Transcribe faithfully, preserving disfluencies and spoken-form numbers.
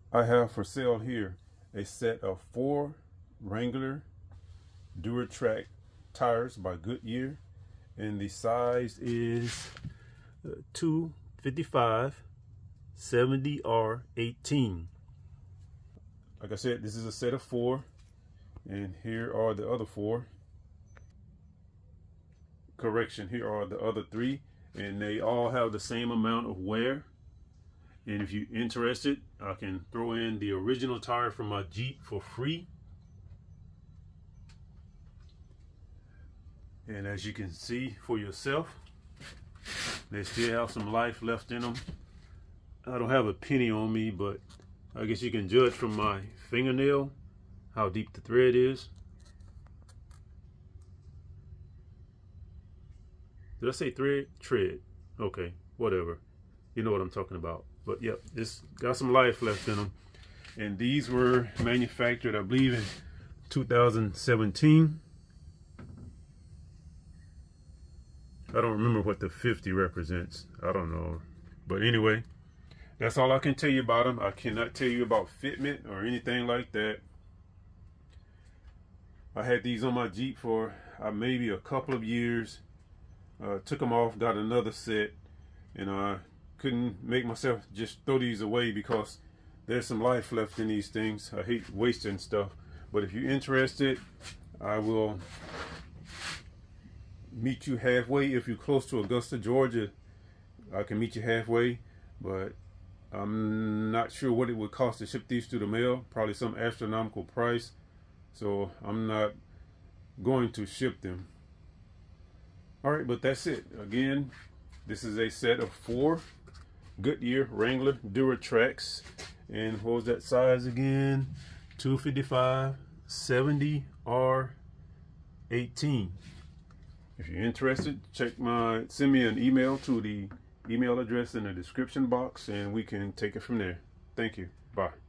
I have for sale here a set of four Wrangler Duratrac tires by Goodyear, and the size is two fifty-five seventy R eighteen. Like I said, this is a set of four, and here are the other four. Correction, here are the other three, and they all have the same amount of wear. And if you're interested, I can throw in the original tire from my Jeep for free. And as you can see for yourself, they still have some life left in them. I don't have a penny on me, but I guess you can judge from my fingernail how deep the thread is. Did I say thread? Tread. Okay, whatever. You know what I'm talking about. But yep, this got some life left in them. And these were manufactured, I believe, in two thousand seventeen. I don't remember what the fifty represents. I don't know. But anyway, that's all I can tell you about them. I cannot tell you about fitment or anything like that. I had these on my Jeep for uh, maybe a couple of years. Uh, took them off, got another set, and I couldn't make myself just throw these away because there's some life left in these things. I hate wasting stuff. But if you're interested, I will meet you halfway. If you're close to Augusta, Georgia, I can meet you halfway, but I'm not sure what it would cost to ship these through the mail. Probably some astronomical price, so I'm not going to ship them. All right, but that's it. Again, this is a set of four Goodyear Wrangler Duratracs, and what was that size again? two fifty-five seventy R eighteen. If you're interested, check my send me an email to the email address in the description box, and we can take it from there. Thank you. Bye.